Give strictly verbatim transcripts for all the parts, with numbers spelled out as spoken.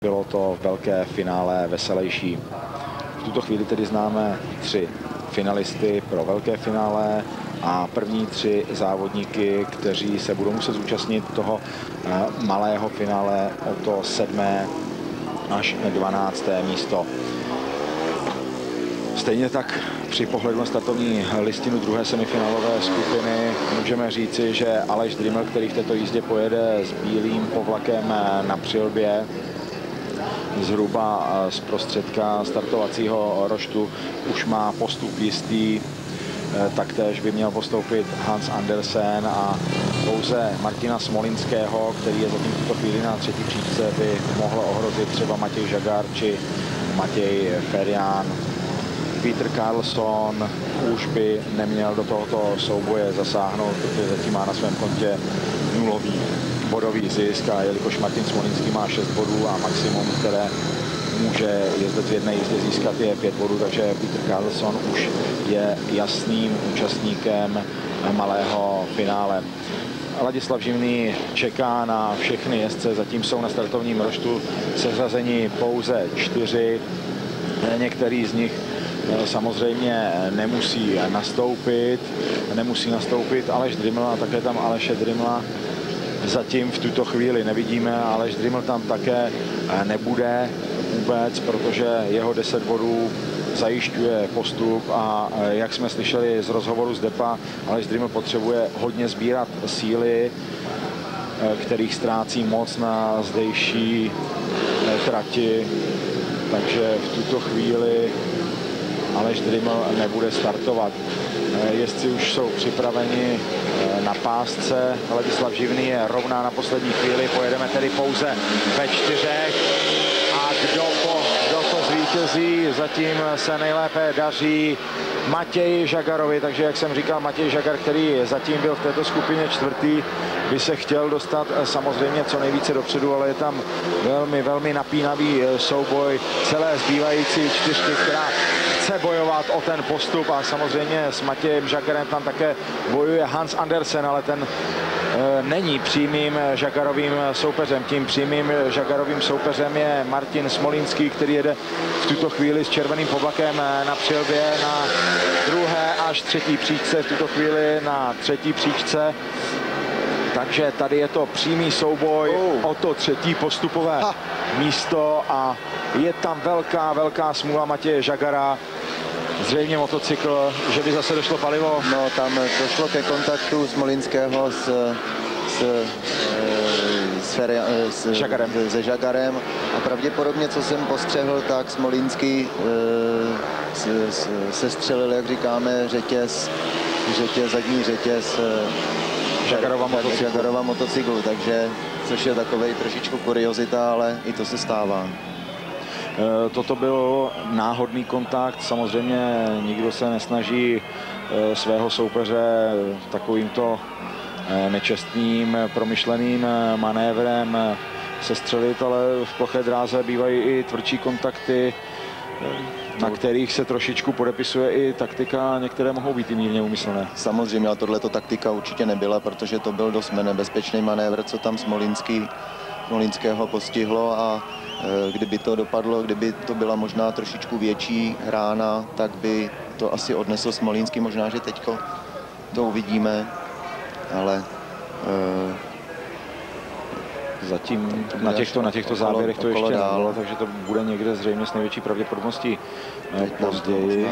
Bylo to velké finále veselější. V tuto chvíli tedy známe tři finalisty pro velké finále a první tři závodníky, kteří se budou muset zúčastnit toho malého finále o to sedmé až dvanácté místo. Stejně tak při pohledu na startovní listinu druhé semifinálové skupiny můžeme říci, že Aleš Dryml, který v této jízdě pojede s bílým povlakem na přilbě, zhruba z prostředka startovacího roštu už má postup jistý. Taktéž by měl postoupit Hans Andersen a pouze Martina Smolinského, který je zatím v tuto chvíli na třetí příčce, by mohl ohrozit třeba Matěj Žagar či Matěj Ferián. Peter Carlson už by neměl do tohoto souboje zasáhnout, protože zatím má na svém kontě nulový bodový zisk, a jelikož Martin Smolinský má šest bodů a maximum, které může jezdec v jedné jízdě získat, je pět bodů, takže Peter Carlson už je jasným účastníkem malého finále. Ladislav Živný čeká na všechny jezdce, zatím jsou na startovním roštu seřazeni pouze čtyři. Některý z nich samozřejmě nemusí nastoupit, nemusí nastoupit Aleš Dryml a také tam Aleše Drymla zatím v tuto chvíli nevidíme. Aleš Dryml tam také nebude vůbec, protože jeho deset bodů zajišťuje postup a jak jsme slyšeli z rozhovoru z Depa, Aleš Dryml potřebuje hodně sbírat síly, kterých ztrácí moc na zdejší trati, takže v tuto chvíli Aleš Dryml nebude startovat. Jezdci už jsou připraveni na pásce. Ladislav Živný je rovná na poslední chvíli. Pojedeme tedy pouze ve čtyřech. A kdo, po, kdo to zvítězí? Zatím se nejlépe daří Matěji Žagarovi. Takže jak jsem říkal, Matěj Žagar, který zatím byl v této skupině čtvrtý, by se chtěl dostat samozřejmě co nejvíce dopředu, ale je tam velmi, velmi napínavý souboj celé zbývající čtyřky, která chce bojovat o ten postup, a samozřejmě s Matějem Žagarem tam také bojuje Hans Andersen, ale ten e, není přímým Žagarovým soupeřem. Tím přímým Žagarovým soupeřem je Martin Smolinský, který jede v tuto chvíli s červeným povlakem na přilbě na druhé až třetí příčce, v tuto chvíli na třetí příčce. Takže tady je to přímý souboj oh. o to třetí postupové ha. místo a je tam velká, velká smůla Matěje Žagara. Zřejmě motocykl, že by zase došlo palivo. No, tam došlo ke kontaktu Smolinského s, s, s, Feria, s Žagarem. se Žagarem a pravděpodobně, co jsem postřehl, tak Smolinský se, se, se střelil, jak říkáme, řetěz, řetěz zadní řetěz Žagarova motocyklu. Žagarova motocyklu, takže což je takovej trošičku kuriozita, ale i to se stává. Toto byl náhodný kontakt, samozřejmě nikdo se nesnaží svého soupeře takovýmto nečestným, promyšleným manévrem sestřelit, ale v ploché dráze bývají i tvrdší kontakty, na kterých se trošičku podepisuje i taktika, některé mohou být i mírně úmyslné. Samozřejmě, ale tohleto taktika určitě nebyla, protože to byl dost nebezpečný manévr, co tam Smolinský, Smolinského postihlo, a kdyby to dopadlo, kdyby to byla možná trošičku větší rána, tak by to asi odnesl Smolinský, možná, že teďko to uvidíme, ale uh, zatím na těchto, na těchto okolo, záběrech to ještě nebylo, takže to bude někde zřejmě s největší pravděpodobností později.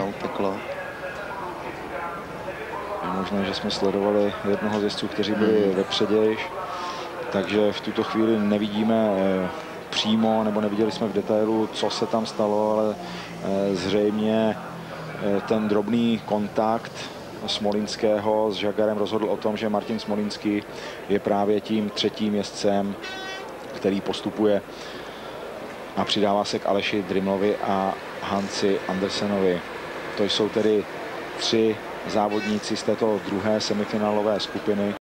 Je možné, že jsme sledovali jednoho z jezdců, kteří byli hmm. vepřeději, takže v tuto chvíli nevidíme přímo, nebo neviděli jsme v detailu, co se tam stalo, ale zřejmě ten drobný kontakt Smolinského s Žagarem rozhodl o tom, že Martin Smolinský je právě tím třetím jezdcem, který postupuje a přidává se k Aleši Drymlovi a Hansi Andersenovi. To jsou tedy tři závodníci z této druhé semifinálové skupiny.